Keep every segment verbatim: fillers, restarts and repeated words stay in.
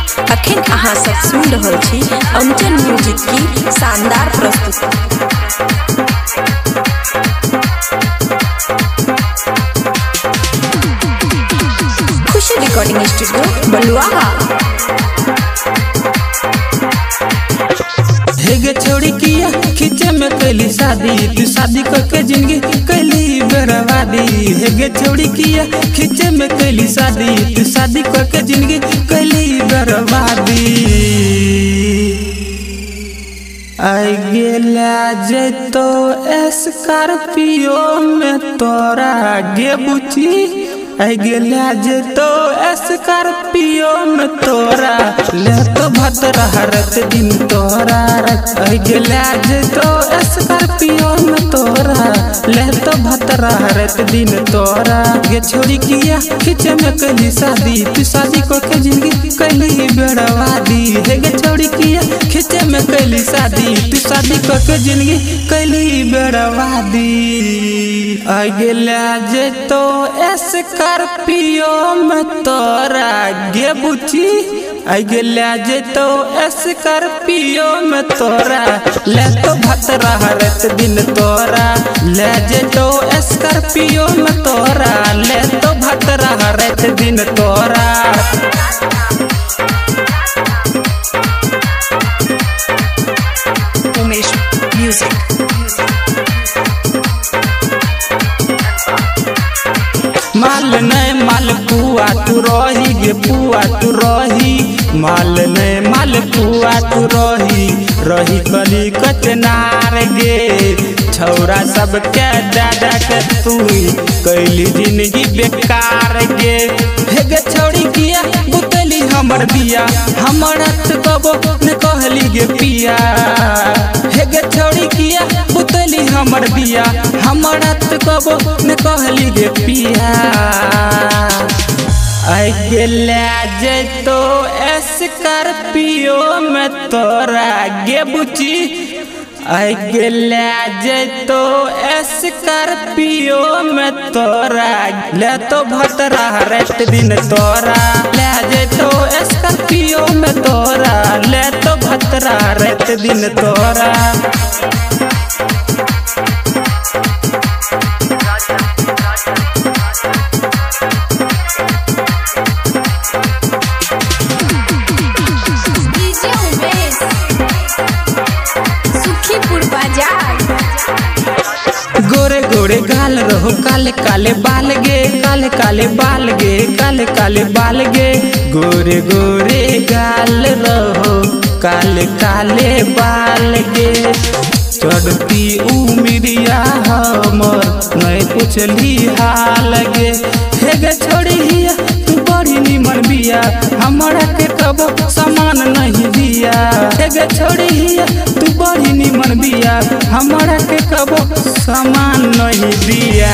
अखन अहाँ सब सुन रहल छी अंचल म्यूजिक की शानदार प्रस्तुति। खुशी रिकॉर्डिंग स्टूडियो बलुआहा। हेगे छोड़ी किया खींचे में कैली शादी, तू शादी करके जिंदगी कैली बर्बादी। हेगे छोड़ी किया खींचे में कैली शादी, तू शादी करके जिंदगी कैली बर्बादी। आई गेला जैतो स्कॉर्पियो में तोरा गे बुची, आई गेला जैतो स्कॉर्पियो में तोरा ले तो भतरा हरत दिन तोरा। आई गेला जैतो स्कॉर्पियो में तोरा ले तो भतरा हरत दिन तोरा। गे छोड़ी किया खींचे में कैली शादी, तू शादी को के जिंदगी कैली बर्बादी। हे गे छोड़ी किया खींचे में कैली शादी, तू शादी को के जिंदगी कैली बर्बादी। आई गेला जैतो स्कॉर्पियो में तोरा गे बुची, आई गेला जैतो स्कॉर्पियो में तोरा ले तो भतरा हरत दिन तोरा। ले जैतो स्कॉर्पियो में तोरा ले तो भतरा हरत दिन तोरा। उमेश म्यूजिक। माल नहीं माल पुआ तू रही गे पुआ तू रही, माल नहीं माल पुआ तू रही रही कली कचनार गे। छौरा सब के दादा के तू कैली जिंदगी बेकार गे। हे गे छौड़ी किया बुतली हमर बिया, हमर हाथ कबो न कहली गे पिया। हे गे छौड़ी किया बुतली हमर बिया, हमर हाथ कबो न कहली गे पिया। आई गेला जैतो स्कॉर्पियो में तोरा गे बुची, आई गेला जैतो स्कॉर्पियो में तोरा ले तो भतरा हरत दिन तोरा। ले जैतो स्कॉर्पियो में तोरा ले तो भतरा हरत दिन तोरा। गोरे गोरे गाल रहो काले काले बाल गे, काले काले बाल गे, काले काले बाल गे। गोरे गोरे गाल रहो काले काले बाल गे। चढ़ती उमिरिया हमर नहीं पूछली हाल गे। हे गे छोड़ी हिया तू बड़ी निमन बिया, हमरा के कबो समान नहीं दिया। हे गे छोड़ी हिया तू बड़ी निमन बिया, हमरा के कबो समान नहीं दिया।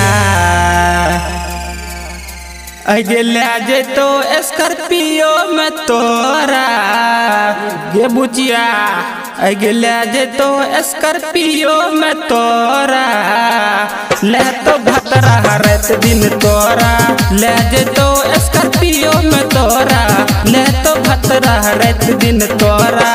आई गेला जैतो स्कॉर्पियो में तोरा गे बुचिया, आई गेला जैतो स्कॉर्पियो में तोरा ले तो भतरा हरत दिन तोरा। ले जैतो स्कॉर्पियो में तोरा ले तो भतरा हरत दिन तोरा।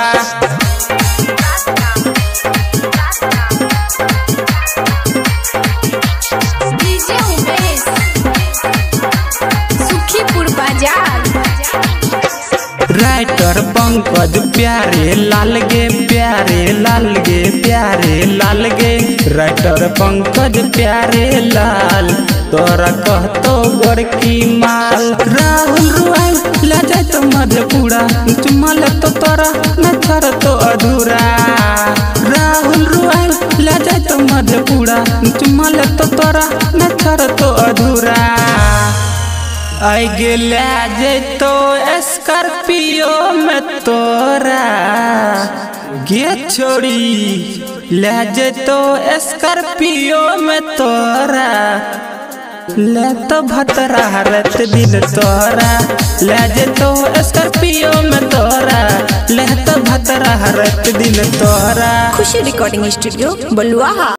राइटर पंकज प्यारे लाल गे, प्यारे लाल गे, प्यारे लाल गे। राइटर पंकज प्यारे लाल तोरा कहतो गोरकी माल। राहुल रुआल ले जाए तो मधेपुरा, चुम्मा ले तो तोरा न छोड़ तो अधूरा। राहुल रुआल ले जाए तो मधेपुरा, चुम्मा ले तो तोरा न छोड़ तो अधूरा। आई गेला जैतो स्कॉर्पियो में तोरा गे छोड़ी, ले जैतो स्कॉर्पियो में तोरा ले तो भतरा हरत दिन तोरा। ले जैतो स्कॉर्पियो में तोरा ले तो भतरा हरत दिन तोरा। खुशी रिकॉर्डिंग स्टूडियो बलुआहा।